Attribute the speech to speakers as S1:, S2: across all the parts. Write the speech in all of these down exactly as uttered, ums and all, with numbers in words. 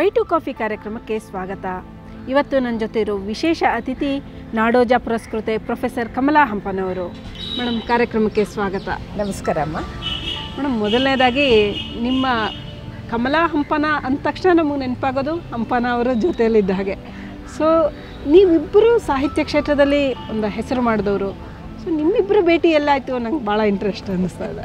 S1: To coffee ಕಾರ್ಯಕ್ರಮಕ್ಕೆ ಸ್ವಾಗತ. ಇವತ್ತು ನನ್ನ ಜೊತೆ ಇರೋ ವಿಶೇಷ ಅತಿಥಿ ನಾಡೋಜ ಪುರಸ್ಕೃತೆ ಪ್ರೊಫೆಸರ್ ಕಮಲಾ ಹಂಪನವರು. ಮೇಡಮ್, ಕಾರ್ಯಕ್ರಮಕ್ಕೆ ಸ್ವಾಗತ.
S2: ನಮಸ್ಕಾರ ಅಮ್ಮ.
S1: ಮೇಡಮ್, ಮೊದಲನೇದಾಗಿ ನಿಮ್ಮ ಕಮಲಾ ಹಂಪನ ಅಂದ ತಕ್ಷಣ ನಮಗೆ ನೆನಪಾಗೋದು ಹಂಪನ ಅವರ ಜೊತೆಯಲ್ಲಿದ್ದ ಹಾಗೆ. ಸೊ ನೀವಿಬ್ಬರು ಸಾಹಿತ್ಯ ಕ್ಷೇತ್ರದಲ್ಲಿ ಒಂದು ಹೆಸರು ಮಾಡಿದವರು. ಸೊ ನಿಮ್ಮಿಬ್ಬರು ಭೇಟಿ ಎಲ್ಲಾಯಿತು ನಂಗೆ ಭಾಳ ಇಂಟ್ರೆಸ್ಟ್ ಅನ್ನಿಸ್ತಾ ಇದೆ.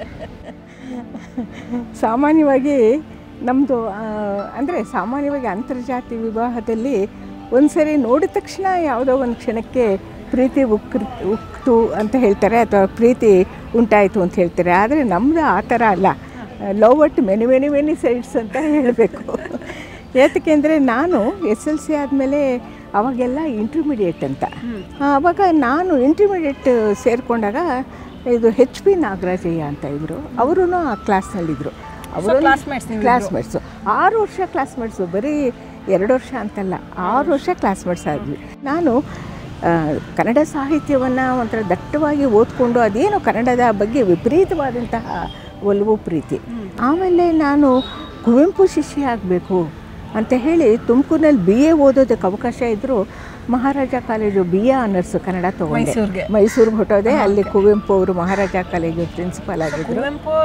S2: ಸಾಮಾನ್ಯವಾಗಿ ನಮ್ಮದು ಅಂದರೆ ಸಾಮಾನ್ಯವಾಗಿ ಅಂತರ್ಜಾತಿ ವಿವಾಹದಲ್ಲಿ ಒಂದು ಸರಿ ನೋಡಿದ ತಕ್ಷಣ ಯಾವುದೋ ಒಂದು ಕ್ಷಣಕ್ಕೆ ಪ್ರೀತಿ ಉಕ್ ಉಕ್ತು ಅಂತ ಹೇಳ್ತಾರೆ, ಅಥವಾ ಪ್ರೀತಿ ಉಂಟಾಯಿತು ಅಂತ ಹೇಳ್ತಾರೆ. ಆದರೆ ನಮ್ಮದು ಆ ಥರ ಅಲ್ಲ. Love at many many many sides ಅಂತ ಹೇಳಬೇಕು. ಏತಕ್ಕೆ ಅಂದರೆ ನಾನು ಎಸ್ ಎಲ್ ಸಿ ಆದಮೇಲೆ ಅವಾಗೆಲ್ಲ ಇಂಟರ್ಮೀಡಿಯೇಟ್ ಅಂತ, ಆವಾಗ ನಾನು ಇಂಟರ್ಮೀಡಿಯೇಟ್ ಸೇರಿಕೊಂಡಾಗ ಇದು ಹೆಚ್ ಪಿ ನಾಗರಾಜಯ್ಯ ಅಂತ ಇದ್ದರು. ಅವರೂ ಆ ಕ್ಲಾಸ್ನಲ್ಲಿದ್ದರು. ಅವರು ಕ್ಲಾಸ್ಮೇಟ್ಸು, ಆರು ವರ್ಷ ಕ್ಲಾಸ್ಮೇಟ್ಸು, ಬರೀ ಎರಡು ವರ್ಷ ಅಂತಲ್ಲ, ಆರು ವರ್ಷ ಕ್ಲಾಸ್ಮೇಟ್ಸ್ ಆದ್ವಿ. ನಾನು ಕನ್ನಡ ಸಾಹಿತ್ಯವನ್ನು ಒಂಥರ ದಟ್ಟವಾಗಿ ಓದ್ಕೊಂಡು ಅದೇನು ಕನ್ನಡದ ಬಗ್ಗೆ ವಿಪರೀತವಾದಂತಹ ಒಲವು ಪ್ರೀತಿ. ಆಮೇಲೆ ನಾನು ಕುವೆಂಪು ಶಿಷ್ಯ ಆಗಬೇಕು ಅಂತ ಹೇಳಿ ತುಮಕೂರಿನಲ್ಲಿ ಬಿ ಎ ಓದೋದಕ್ಕೆ ಅವಕಾಶ ಇದ್ದರೂ Maharaja college B A honours Kannada ತೊಗೊಂಡೆ. ಮೈಸೂರಿಗೆ ಹೊಟ್ಟೋದೆ. ಅಲ್ಲಿ ಕುವೆಂಪು ಅವರು ಮಹಾರಾಜ ಕಾಲೇಜು ಪ್ರಿನ್ಸಿಪಾಲ್ ಆಗಿದ್ದರು.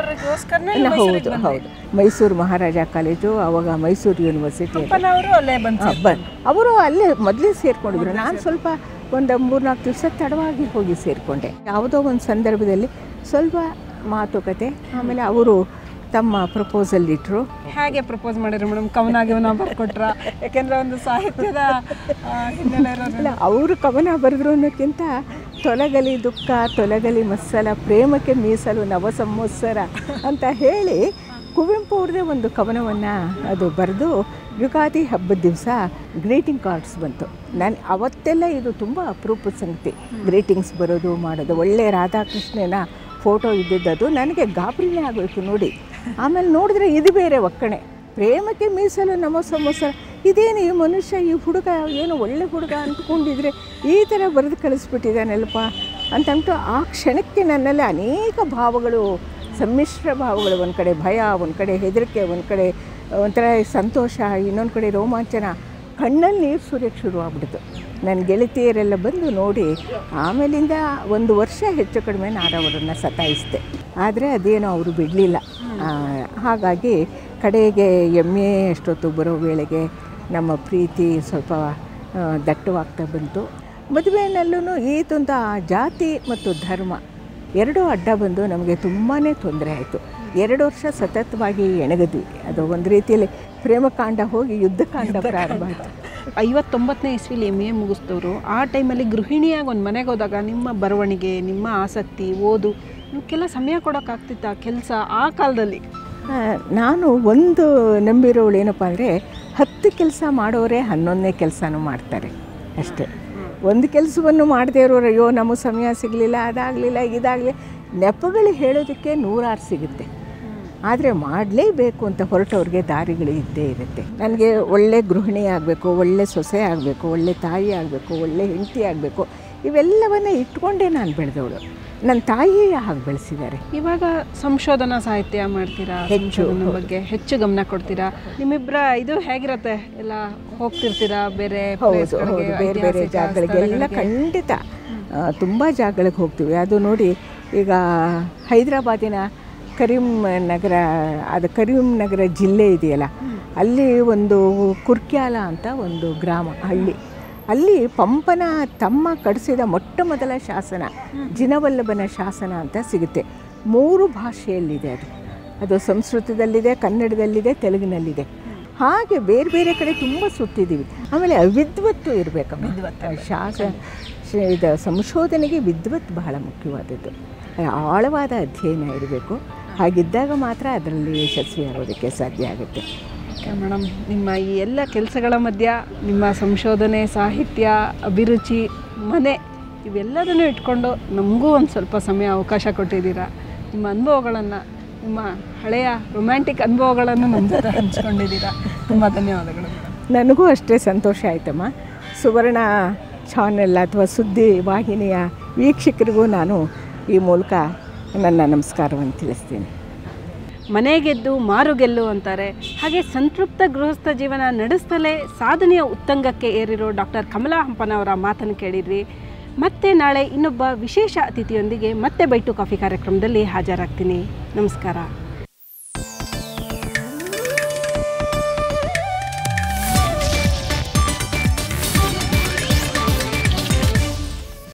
S2: ಹೌದು ಹೌದು ಮೈಸೂರು ಮಹಾರಾಜ ಕಾಲೇಜು, ಆವಾಗ ಮೈಸೂರು ಯೂನಿವರ್ಸಿಟಿ. ಅವರು ಅಲ್ಲೇ ಮೊದಲೇ ಸೇರಿಕೊಂಡಿದ್ರು. ನಾನು ಸ್ವಲ್ಪ ಒಂದು ಮೂರ್ನಾಲ್ಕು ದಿವಸ ತಡವಾಗಿ ಹೋಗಿ ಸೇರಿಕೊಂಡೆ. ಯಾವುದೋ ಒಂದು ಸಂದರ್ಭದಲ್ಲಿ ಸ್ವಲ್ಪ ಮಾತುಕತೆ, ಆಮೇಲೆ ಅವರು ತಮ್ಮ ಪ್ರಪೋಸಲ್ ಇಟ್ಟರು.
S1: ಹೇಗೆ ಪ್ರಪೋಸ್ ಮಾಡಿದ್ರು ಮೇಡಮ್? ಕವನ ಗಿವನ ಬರ್ಕೊಟ್ರ? ಯಾಕೆಂದರೆ ಒಂದು ಸಾಹಿತ್ಯದ ಹಿನ್ನೆಲೆ ಇರೋದಿಲ್ಲ.
S2: ಅವರು ಕವನ ಬರೆದ್ರು ಅನ್ನೋಕ್ಕಿಂತ ತೊಲಗಲಿ ದುಃಖ ತೊಲಗಲಿ ಮತ್ಸಲ ಪ್ರೇಮಕ್ಕೆ ಮೀಸಲು ನವ ಸಂವತ್ಸರ ಅಂತ ಹೇಳಿ ಕುವೆಂಪು ಅವ್ರದ್ದೇ ಒಂದು ಕವನವನ್ನು ಅದು ಬರೆದು ಯುಗಾದಿ ಹಬ್ಬದ ದಿವಸ ಗ್ರೀಟಿಂಗ್ ಕಾರ್ಡ್ಸ್ ಬಂತು. ನಾನು ಅವತ್ತೆಲ್ಲ ಇದು ತುಂಬ ಅಪರೂಪದ ಸಂಗತಿ, ಗ್ರೀಟಿಂಗ್ಸ್ ಬರೋದು ಮಾಡೋದು. ಒಳ್ಳೆ ರಾಧಾಕೃಷ್ಣನ ಫೋಟೋ ಇದ್ದಿದ್ದದು. ನನಗೆ ಗಾಬರಿನೇ ಆಗೋಯ್ತು ನೋಡಿ. ಆಮೇಲೆ ನೋಡಿದ್ರೆ ಇದು ಬೇರೆ ಒಕ್ಕಣೆ, ಪ್ರೇಮಕ್ಕೆ ಮೀಸಲು ನಮ್ಮ ಸಂವತ್ಸರ. ಇದೇನು ಈ ಮನುಷ್ಯ, ಈ ಹುಡುಗ ಏನು ಒಳ್ಳೆ ಹುಡುಗ ಅಂದ್ಕೊಂಡಿದ್ರೆ ಈ ಥರ ಬರೆದು ಕಳಿಸ್ಬಿಟ್ಟಿದ್ದಾನಲ್ಪ ಅಂತಂದ್ಬಿಟ್ಟು ಆ ಕ್ಷಣಕ್ಕೆ ನನ್ನಲ್ಲಿ ಅನೇಕ ಭಾವಗಳು, ಸಮ್ಮಿಶ್ರ ಭಾವಗಳು. ಒಂದು ಕಡೆ ಭಯ, ಒಂದು ಕಡೆ ಹೆದರಿಕೆ, ಒಂದು ಕಡೆ ಒಂಥರ ಸಂತೋಷ, ಇನ್ನೊಂದು ಕಡೆ ರೋಮಾಂಚನ. ಕಣ್ಣಲ್ಲಿ ನೀರು ಸುರಿಯೋಕ್ಕೆ ಶುರುವಾಗ್ಬಿಡ್ತು. ನನ್ನ ಗೆಳತಿಯರೆಲ್ಲ ಬಂದು ನೋಡಿ, ಆಮೇಲಿಂದ ಒಂದು ವರ್ಷ ಹೆಚ್ಚು ಕಡಿಮೆ ನಾನು ಅವರನ್ನು ಸತಾಯಿಸಿದೆ. ಆದರೆ ಅದೇನೋ ಅವರು ಬಿಡಲಿಲ್ಲ. ಹಾಗಾಗಿ ಕಡೆಗೆ ಎಮ್ ಎ ಅಷ್ಟೊತ್ತು ಬರೋ ವೇಳೆಗೆ ನಮ್ಮ ಪ್ರೀತಿ ಸ್ವಲ್ಪ ದಟ್ಟವಾಗ್ತಾ ಬಂತು. ಮದುವೆಯಲ್ಲೂ ಈತೊಂದು ಜಾತಿ ಮತ್ತು ಧರ್ಮ ಎರಡೂ ಅಡ್ಡ ಬಂದು ನಮಗೆ ತುಂಬಾ ತೊಂದರೆ ಆಯಿತು. ಎರಡು ವರ್ಷ ಸತತವಾಗಿ ಎಣಗಿದ್ವಿ. ಅದು ಒಂದು ರೀತಿಯಲ್ಲಿ ಪ್ರೇಮಕಾಂಡ ಹೋಗಿ ಯುದ್ಧಕಾಂಡ ಪ್ರಾರಂಭ ಆಯಿತು.
S1: ಐವತ್ತೊಂಬತ್ತನೇ ಇಸ್ವಿಲಿ ಎಮ್ ಎ ಮುಗಿಸ್ತವರು ಆ ಟೈಮಲ್ಲಿ ಗೃಹಿಣಿಯಾಗಿ ಒಂದು ಮನೆಗೆ ಹೋದಾಗ ನಿಮ್ಮ ಬರವಣಿಗೆ, ನಿಮ್ಮ ಆಸಕ್ತಿ, ಓದು ಇವಕ್ಕೆಲ್ಲ ಸಮಯ ಕೊಡೋಕ್ಕಾಗ್ತಿತ್ತ ಕೆಲಸ ಆ ಕಾಲದಲ್ಲಿ?
S2: ನಾನು ಒಂದು ನಂಬಿರೋಳು ಏನಪ್ಪ ಅಂದರೆ, ಹತ್ತು ಕೆಲಸ ಮಾಡೋರೇ ಹನ್ನೊಂದನೇ ಕೆಲಸನೂ ಮಾಡ್ತಾರೆ ಅಷ್ಟೇ. ಒಂದು ಕೆಲಸವನ್ನು ಮಾಡದೇ ಇರೋರು, ಅಯ್ಯೋ ನಮಗೆ ಸಮಯ ಸಿಗಲಿಲ್ಲ, ಅದಾಗಲಿಲ್ಲ, ಇದಾಗಲಿ, ನೆಪಗಳು ಹೇಳೋದಕ್ಕೆ ನೂರಾರು ಸಿಗುತ್ತೆ. ಆದರೆ ಮಾಡಲೇಬೇಕು ಅಂತ ಹೊರಟವ್ರಿಗೆ ದಾರಿಗಳು ಇದ್ದೇ ಇರುತ್ತೆ. ನನಗೆ ಒಳ್ಳೆ ಗೃಹಿಣಿ ಆಗಬೇಕು, ಒಳ್ಳೆ ಸೊಸೆ ಆಗಬೇಕು, ಒಳ್ಳೆ ತಾಯಿ ಆಗಬೇಕು, ಒಳ್ಳೆ ಹೆಂಡತಿ ಆಗಬೇಕು, ಇವೆಲ್ಲವನ್ನ ಇಟ್ಕೊಂಡೇ ನಾನು ಬೆಳೆದವಳು. ನನ್ನ ತಾಯಿಯೇ ಹಾಗೆ ಬೆಳೆಸಿದ್ದಾರೆ.
S1: ಇವಾಗ ಸಂಶೋಧನಾ ಸಾಹಿತ್ಯ ಮಾಡ್ತೀರಾ, ಹೆಚ್ಚು ಬಗ್ಗೆ ಹೆಚ್ಚು ಗಮನ ಕೊಡ್ತೀರಾ. ನಿಮ್ಮಿಬ್ಬರ ಇದು ಹೇಗಿರುತ್ತೆ? ಎಲ್ಲ ಹೋಗ್ತಿರ್ತೀರಾ ಬೇರೆ?
S2: ಹೌದು ಹೌದು ಬೇರೆ ಬೇರೆ ಜಾಗಗಳಿಗೆಲ್ಲ ಖಂಡಿತ ತುಂಬ ಜಾಗಗಳಿಗೆ ಹೋಗ್ತೀವಿ. ಅದು ನೋಡಿ, ಈಗ ಹೈದರಾಬಾದಿನ ಕರೀಂ ನಗರ, ಅದು ಕರೀಂ ನಗರ ಜಿಲ್ಲೆ ಇದೆಯಲ್ಲ, ಅಲ್ಲಿ ಒಂದು ಕುರ್ಕ್ಯಾಲ ಅಂತ ಒಂದು ಗ್ರಾಮ, ಹಳ್ಳಿ. ಅಲ್ಲಿ ಪಂಪನ ತಮ್ಮ ಕಡಿಸಿದ ಮೊಟ್ಟ ಮೊದಲ ಶಾಸನ, ಜಿನವಲ್ಲಭನ ಶಾಸನ ಅಂತ ಸಿಗುತ್ತೆ. ಮೂರು ಭಾಷೆಯಲ್ಲಿದೆ ಅದು. ಅದು ಸಂಸ್ಕೃತದಲ್ಲಿದೆ, ಕನ್ನಡದಲ್ಲಿದೆ, ತೆಲುಗಿನಲ್ಲಿದೆ. ಹಾಗೆ ಬೇರೆ ಬೇರೆ ಕಡೆ ತುಂಬ ಸುತ್ತಿದ್ದೀವಿ. ಆಮೇಲೆ ಅವಿದ್ವತ್ತು ಇರಬೇಕು. ಶಾಸ ಇದು ಸಂಶೋಧನೆಗೆ ವಿದ್ವತ್ ಬಹಳ ಮುಖ್ಯವಾದದ್ದು. ಆಳವಾದ ಅಧ್ಯಯನ ಇರಬೇಕು. ಹಾಗಿದ್ದಾಗ ಮಾತ್ರ ಅದರಲ್ಲಿ ಯಶಸ್ವಿಯಾಗೋದಕ್ಕೆ ಸಾಧ್ಯ ಆಗುತ್ತೆ.
S1: ಓಕೆ ಮೇಡಮ್, ನಿಮ್ಮ ಈ ಎಲ್ಲ ಕೆಲಸಗಳ ಮಧ್ಯ ನಿಮ್ಮ ಸಂಶೋಧನೆ, ಸಾಹಿತ್ಯ, ಅಭಿರುಚಿ, ಮನೆ ಇವೆಲ್ಲದನ್ನು ಇಟ್ಕೊಂಡು ನಮಗೂ ಒಂದು ಸ್ವಲ್ಪ ಸಮಯ ಅವಕಾಶ ಕೊಟ್ಟಿದ್ದೀರಾ. ನಿಮ್ಮ ಅನುಭವಗಳನ್ನು, ನಿಮ್ಮ ಹಳೆಯ ರೊಮ್ಯಾಂಟಿಕ್ ಅನುಭವಗಳನ್ನು ನಮ್ಮ ಜೊತೆ ಹಂಚ್ಕೊಂಡಿದ್ದೀರಾ. ತುಂಬ ಧನ್ಯವಾದಗಳು.
S2: ನನಗೂ ಅಷ್ಟೇ ಸಂತೋಷ ಆಯಿತಮ್ಮ. ಸುವರ್ಣ ಚಾನೆಲ್ ಅಥವಾ ಸುದ್ದಿ ವಾಹಿನಿಯ ವೀಕ್ಷಕರಿಗೂ ನಾನು ಈ ಮೂಲಕ ನನ್ನ ನಮಸ್ಕಾರವನ್ನು ತಿಳಿಸ್ತೀನಿ.
S1: ಮನೆ ಗೆದ್ದು ಮಾರು ಗೆಲ್ಲು ಅಂತಾರೆ. ಹಾಗೆ ಸಂತೃಪ್ತ ಗೃಹಸ್ಥ ಜೀವನ ನಡೆಸ್ತಲೇ ಸಾಧನೆಯ ಉತ್ತುಂಗಕ್ಕೆ ಏರಿರೋ ಡಾಕ್ಟರ್ ಕಮಲಾ ಹಂಪನವರ ಮಾತನ್ನು ಕೇಳಿದ್ರಿ. ಮತ್ತೆ ನಾಳೆ ಇನ್ನೊಬ್ಬ ವಿಶೇಷ ಅತಿಥಿಯೊಂದಿಗೆ ಮತ್ತೆ ಬೈಟು ಕಾಫಿ ಕಾರ್ಯಕ್ರಮದಲ್ಲಿ ಹಾಜರಾಗ್ತೀನಿ. ನಮಸ್ಕಾರ.